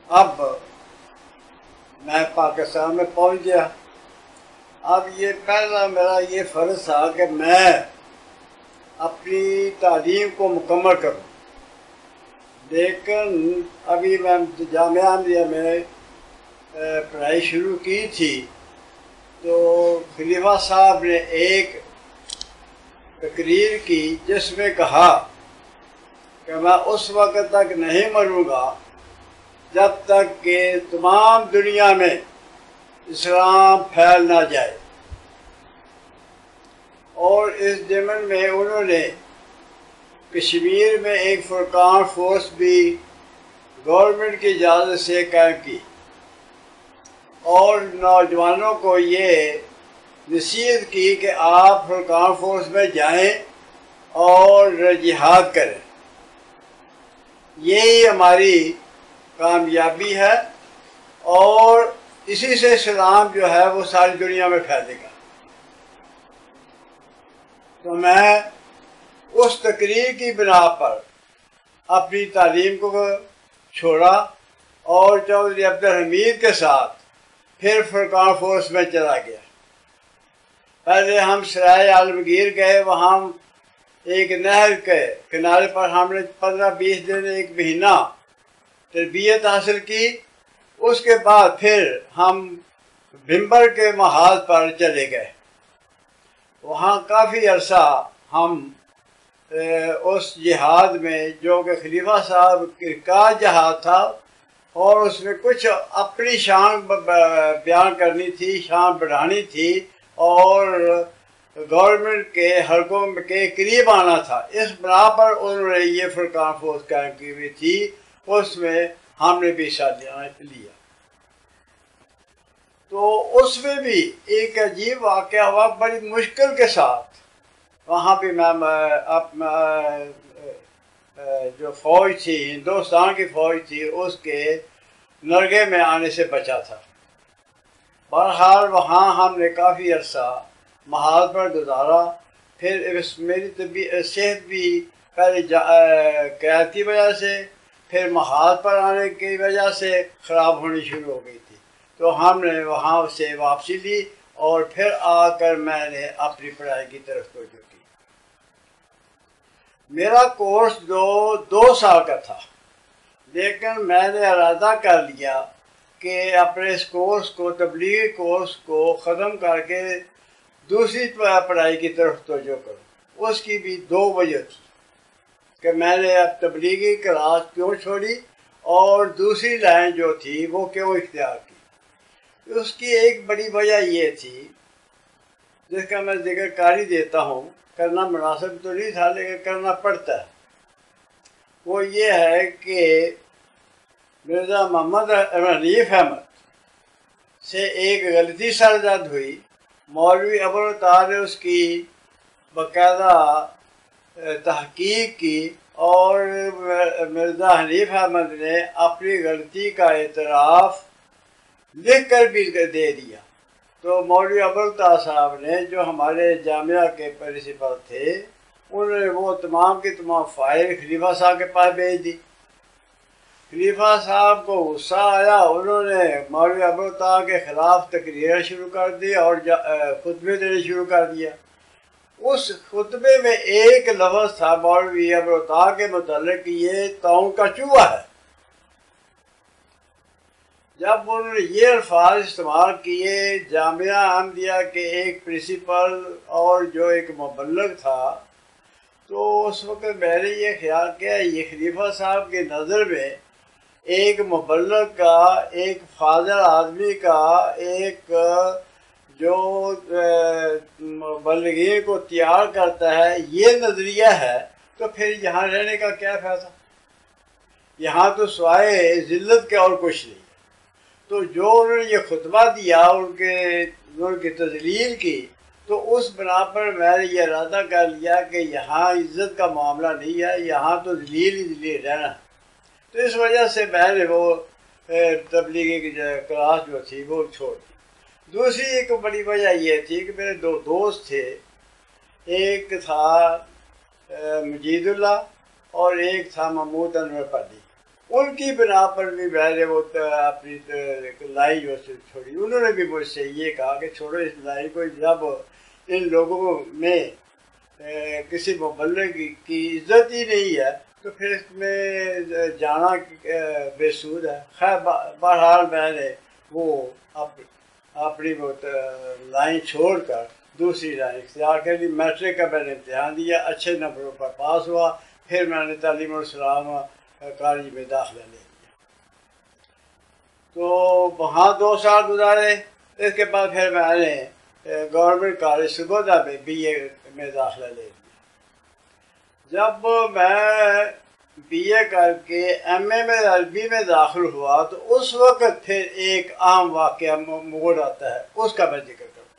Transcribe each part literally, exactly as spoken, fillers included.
اب میں پاکستان میں پہنچ گیا. اب یہ پہلا میرا یہ فرض تھا کہ میں اپنی تعلیم کو مکمل کروں، لیکن ابھی میں جامعہ احمدیہ میں پڑھائی شروع کی تھی تو خلیفہ صاحب نے ایک تقریر کی جس میں کہا کہ میں اس وقت تک نہیں مروں گا جب تک کہ تمام دنیا میں اسلام پھیل نہ جائے. اور اس ضمن میں انہوں نے کشمیر میں ایک فرقان فورس بھی گورنمنٹ کی اجازت سے قائم کی اور نوجوانوں کو یہ نصیحت کی کہ آپ فرقان فورس میں جائیں اور جہاد کریں. یہی ہماری کامیابی ہے اور اسی سے اسلام جو ہے وہ ساری دنیا میں پھیلے گا. تو میں اس تقریر کی بنا پر اپنی تعلیم کو چھوڑا اور چودھری عبدالحمید کے ساتھ پھر فرقان فورس میں چلا گیا. پہلے ہم سرائے عالمگیر گئے، وہاں ایک نہر کے کنارے پر ہم نے پندرہ بیس دن ایک مہینہ تربیت حاصل کی. اس کے بعد پھر ہم بھمبر کے محاذ پر چلے گئے. وہاں کافی عرصہ ہم اس جہاد میں جو کہ خلیفہ صاحب کا جہاد تھا اور اس میں کچھ اپنی شان بیان کرنی تھی، شان بڑھانی تھی اور گورنمنٹ کے حلقوں کے قریب آنا تھا، اس بنا پر انہوں نے یہ فرقان فورس قائم کی ہوئی تھی. اس میں ہم نے بھی حصہ لیا. تو اس میں بھی ایک عجیب واقعہ ہوا بڑی مشکل کے ساتھ. وہاں بھی میں جو فوج تھی، ہندوستان کی فوج تھی، اس کے نرگے میں آنے سے بچا تھا. بہرحال وہاں ہم نے کافی عرصہ محاذ پر گزارا. پھر میری طبیعت صحت بھی پہلے قید کی وجہ سے پھر محاذ پر آنے کی وجہ سے خراب ہونی شروع ہو گئی تھی. تو ہم نے وہاں سے واپسی لی اور پھر آ کر میں نے اپنی پڑھائی کی طرف توجہ کی. میرا کورس جو دو سال کا تھا، لیکن میں نے ارادہ کر لیا کہ اپنے اس کورس کو، تبلیغی کورس کو ختم کر کے دوسری پڑھائی کی طرف توجہ کروں. اس کی بھی دو وجہ تھی کہ میں نے اب تبلیغی کلاس کیوں چھوڑی اور دوسری لائن جو تھی وہ کیوں اختیار کی. اس کی ایک بڑی وجہ یہ تھی جس کا میں ذکر کاری دیتا ہوں، کرنا مناسب تو نہیں تھا لیکن کرنا پڑتا ہے. وہ یہ ہے کہ مرزا محمد حنیف احمد سے ایک غلطی سرزد ہوئی. مولوی ابوالطاہر نے اس کی باقاعدہ تحقیق کی اور مرزا حنیف احمد نے اپنی غلطی کا اعتراف لکھ کر بھی دے دیا. تو مولوی ابوالطاہر صاحب نے جو ہمارے جامعہ کے پرنسپل تھے، انہوں نے وہ تمام کی تمام فائل خلیفہ صاحب کے پاس بھیج دی. خلیفہ صاحب کو غصہ آیا، انہوں نے مولوی ابوالطاہر کے خلاف تقریر شروع کر دی اور خطبے دینے شروع کر دیا. اس خطبے میں ایک لفظ تھا مولوی ابوالطاہر کے متعلق کہ یہ تاؤں کا چوہا ہے. جب انہوں نے یہ الفاظ استعمال کیے، جامعہ احمدیہ کے ایک پرنسپل اور جو ایک مبلغ تھا، تو اس وقت میں نے یہ خیال کیا یہ خلیفہ صاحب کی نظر میں ایک مبلغ کا، ایک فاضل آدمی کا، ایک جو مبلغین کو تیار کرتا ہے یہ نظریہ ہے، تو پھر یہاں رہنے کا کیا فائدہ؟ یہاں تو سوائے ذلت کے اور کچھ نہیں. تو جو انہوں نے یہ خطبہ دیا، ان کے ان کی تذلیل کی، تو اس بنا پر میں نے یہ ارادہ کر لیا کہ یہاں عزت کا معاملہ نہیں ہے، یہاں تو ذلیل ہی ذلیل رہنا. تو اس وجہ سے میں نے وہ تبلیغی کی کلاس جو تھی وہ چھوڑ دی. دوسری ایک بڑی وجہ یہ تھی کہ میرے دو دوست تھے، ایک تھا مجید اللہ اور ایک تھا محمود انور پردی. ان کی بنا پر بھی میں نے وہ اپنی لائی جو چھوڑی. انہوں نے بھی مجھ سے یہ کہا کہ چھوڑو اس لائی کو. جب ان لوگوں میں کسی مبلغ کی عزت ہی نہیں ہے تو پھر اس میں جانا بے سود ہے. خیر بہرحال میں نے وہ اپنی وہ لائن چھوڑ کر دوسری لائن اختیار کر لی. میٹرک کا میں نے امتحان دیا, اچھے نمبروں پر پاس ہوا. پھر میں نے تعلیم الاسلام کالج میں داخلہ لے لیا. تو وہاں دو سال گزارے. اس کے بعد پھر میں نے گورنمنٹ کالج سرگودا میں بی اے میں داخلہ لے لیا. جب میں بی اے کر کے ایم اے میں عربی میں داخل ہوا تو اس وقت پھر ایک عام واقعہ موڑ آتا ہے, اس کا میں ذکر کروں.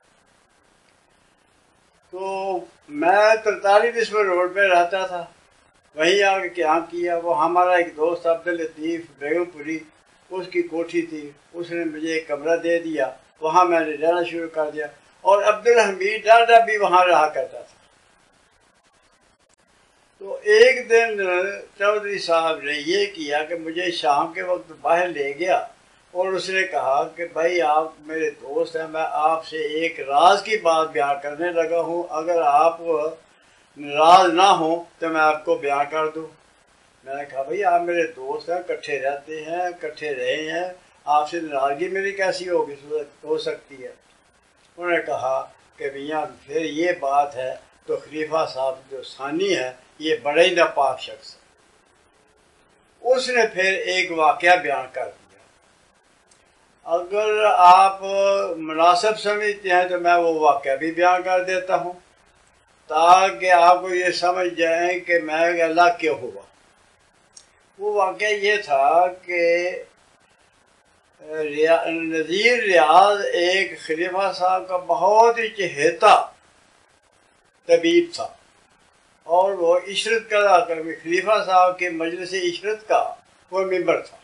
تو میں ترتالیس نسبت روڈ پہ رہتا تھا, وہیں آ کے قیام کیا. وہ ہمارا ایک دوست عبداللطیف بیگم پوری, اس کی کوٹھی تھی, اس نے مجھے ایک کمرہ دے دیا. وہاں میں نے رہنا شروع کر دیا. اور عبدالحمید ڈاڈا بھی وہاں رہا کرتا تھا. تو ایک دن چودھری صاحب نے یہ کیا کہ مجھے شام کے وقت باہر لے گیا اور اس نے کہا کہ بھائی آپ میرے دوست ہیں, میں آپ سے ایک راز کی بات بیان کرنے لگا ہوں, اگر آپ ناراض نہ ہوں تو میں آپ کو بیان کر دوں. میں نے کہا بھائی آپ میرے دوست ہیں, کٹھے رہتے ہیں, کٹھے رہے ہیں, آپ سے ناراضگی میری کیسی ہوگی ہو سکتی ہے. انہوں نے کہا کہ میاں پھر یہ بات ہے تو خلیفہ صاحب جو ثانی ہے یہ بڑے ہی ناپاک شخص ہے. اس نے پھر ایک واقعہ بیان کر دیا. اگر آپ مناسب سمجھتے ہیں تو میں وہ واقعہ بھی بیان کر دیتا ہوں تاکہ آپ کو یہ سمجھ جائیں کہ میں اللہ کیوں ہوا. وہ واقعہ یہ تھا کہ نذیر ریاض ایک خلیفہ صاحب کا بہت ہی چہیتا طبیب تھا, اور وہ عشرت کا خلیفہ صاحب کے مجلس عشرت کا وہ ممبر تھا.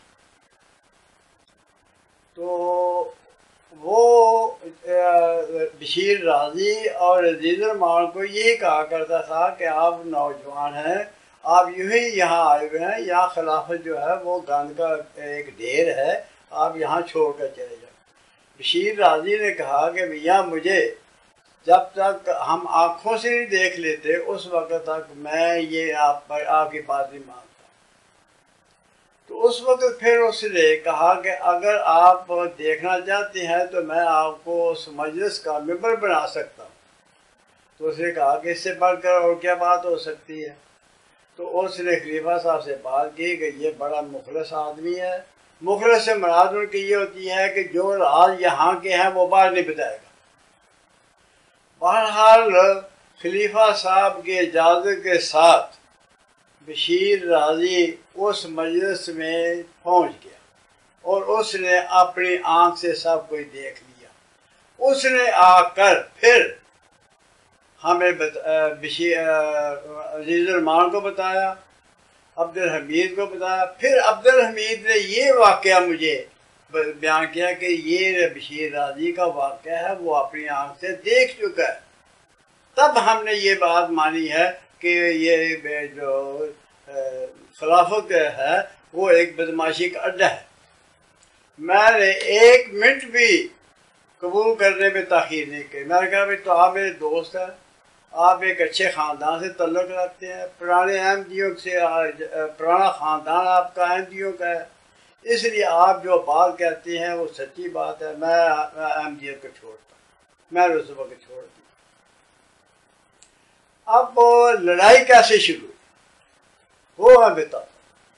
تو وہ بشیر راضی اور عزیز الرحمان کو یہی کہا کرتا تھا کہ آپ نوجوان ہیں, آپ یوں ہی یہاں آئے ہوئے ہیں, یہاں خلافت جو ہے وہ گند کا ایک ڈھیر ہے, آپ یہاں چھوڑ کر چلے جائیں. بشیر راضی نے کہا کہ میاں مجھے جب تک ہم آنکھوں سے نہیں دیکھ لیتے اس وقت تک میں یہ آپ پر آپ کی بات نہیں مانتا. تو اس وقت پھر اس نے کہا کہ اگر آپ دیکھنا چاہتے ہیں تو میں آپ کو اس مجلس کا ممبر بنا سکتا ہوں. تو اس نے کہا کہ اس سے بڑھ کر اور کیا بات ہو سکتی ہے. تو اس نے خلیفہ صاحب سے بات کی کہ یہ بڑا مخلص آدمی ہے. مخلص سے مراد ان کی یہ ہوتی ہے کہ جو راز یہاں کے ہیں وہ باہر نہیں بتائے گا. بہرحال خلیفہ صاحب کی اجازت کے ساتھ بشیر راضی اس مجلس میں پہنچ گیا اور اس نے اپنی آنکھ سے سب کچھ دیکھ لیا. اس نے آ کر پھر ہمیں بشیر عزیز الرحمان کو بتایا, عبدالحمید کو بتایا. پھر عبدالحمید نے یہ واقعہ مجھے بیان کیا کہ یہ بشیر راضی کا واقعہ ہے, وہ اپنی آنکھ سے دیکھ چکا ہے. تب ہم نے یہ بات مانی ہے کہ یہ جو خلافت ہے وہ ایک بدماشی کا اڈا ہے. میں نے ایک منٹ بھی قبول کرنے میں تاخیر نہیں کی. میں نے کہا بھائی تو آپ میرے دوست ہیں, آپ ایک اچھے خاندان سے تعلق رکھتے ہیں, پرانے احمدیوں سے پرانا خاندان آپ کا احمدیوں کا ہے, اس لیے آپ جو بات کہتے ہیں وہ سچی بات ہے. میں احمدیت کو چھوڑتا ہوں, میں رسول کو چھوڑ دیا. اب لڑائی کیسے شروع ہوئی وہ میں بتاتا ہوں.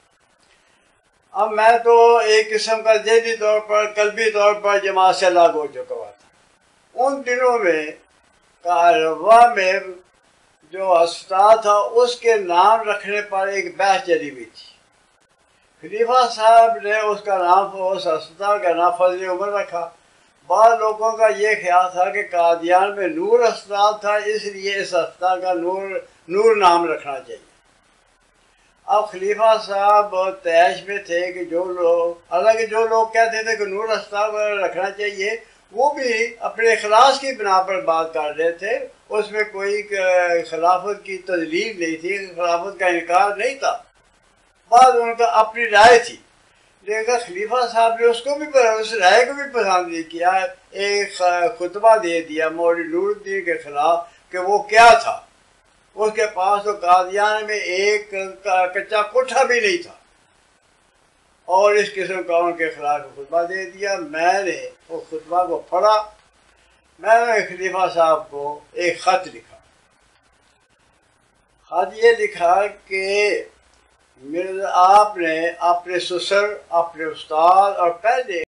اب میں تو ایک قسم کا ذہنی طور پر قلبی طور پر جماعت سے الگ ہو چکا ہوا تھا. ان دنوں میں کاروا میں جو ہسپتال تھا اس کے نام رکھنے پر ایک بحث چلی ہوئی تھی. خلیفہ صاحب نے اس کا نام اس ہسپتال کا نام فضل عمر رکھا. بعض لوگوں کا یہ خیال تھا کہ قادیان میں نور ہسپتال تھا, اس لیے اس ہسپتال کا نور نور نام رکھنا چاہیے. اب خلیفہ صاحب تیش میں تھے کہ جو لوگ حالانکہ جو لوگ کہتے تھے کہ نور ہسپتال رکھنا چاہیے وہ بھی اپنے اخلاص کی بنا پر بات کر رہے تھے. اس میں کوئی خلافت کی تجلیل نہیں تھی, خلافت کا انکار نہیں تھا. بعد ان کا اپنی رائے تھی، لیکن خلیفہ صاحب نے اس کو بھی اس رائے کو بھی پسند نہیں کیا، ایک خطبہ دے دیا مولوی نور الدین کے خلاف کہ وہ کیا تھا، اس کے پاس تو قادیان میں ایک کچا کوٹھا بھی نہیں تھا، اور اس قسم کا ان کے خلاف خطبہ دے دیا۔ میں نے اس خطبہ کو پڑھا، میں نے خلیفہ صاحب کو ایک خط لکھا، خط یہ لکھا کہ مرزا آپ نے اپنے سسر، اپنے استاد اور پہلے